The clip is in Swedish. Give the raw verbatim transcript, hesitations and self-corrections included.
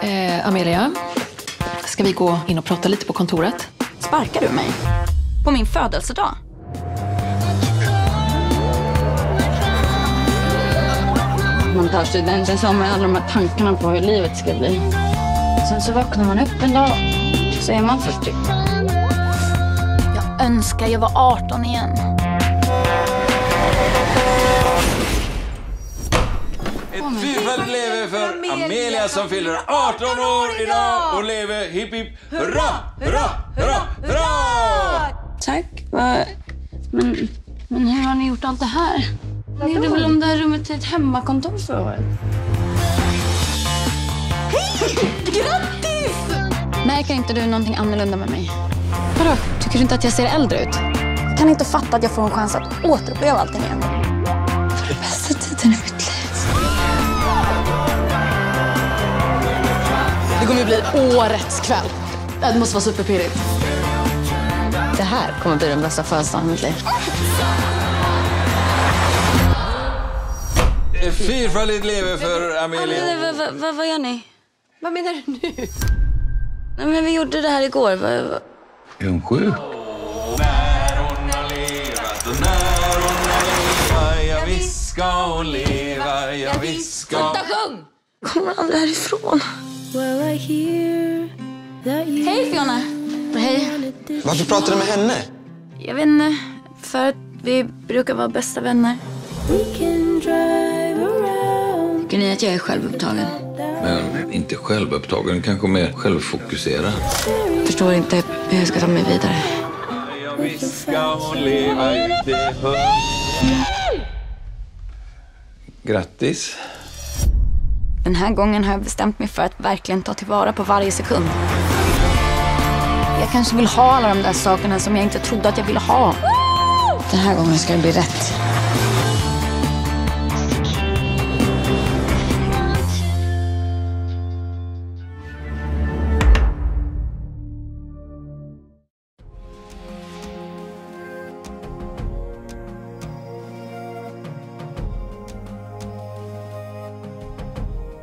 Eh, Amelia, ska vi gå in och prata lite på kontoret? Sparkar du mig? På min födelsedag? Man tar studenten som med alla de här tankarna på hur livet ska bli. Sen så vaknar man upp en dag, så är man fyrtio. Jag önskar jag var arton igen. Ett fyrfaldigt lever för Amelia, Amelia som fyller arton år idag och lever hipp hipp hurra, hurra, hurra, hurra! Tack, men, men hur har ni gjort allt det här? Ni gjorde väl om det här rummet till ett hemmakontor för året? Hej! Grattis! Märker inte du någonting annorlunda med mig? Vadå? Tycker du inte att jag ser äldre ut? Jag kan inte fatta att jag får en chans att återuppleva allting igen. För det bästa tiden i mitt liv. Det kommer bli årets kväll. Det måste vara superpirrigt. Det här kommer bli den bästa födelsedagen i mitt liv. Fyrfaldigt lever för Amelia. Vad va, va, va gör ni? Vad menar du nu? Nej, men vi gjorde det här igår. Va, va? Är hon sjuk? När hon har levat och när hon har levat, ja visst ska hon leva, ja visst ska hon... Sluta sjung! Kommer aldrig härifrån. Hej Fiona! Hej. Varför pratar du med henne? Jag vet inte, för att vi brukar vara bästa vänner. Tycker ni att jag är självupptagen? Men inte självupptagen, kanske mer självfokuserad. Förstår inte hur jag ska ta mig vidare. Ja visst ska hon leva ute. Grattis. Den här gången har jag bestämt mig för att verkligen ta tillvara på varje sekund. Jag kanske vill ha alla de där sakerna som jag inte trodde att jag ville ha. Den här gången ska det bli rätt.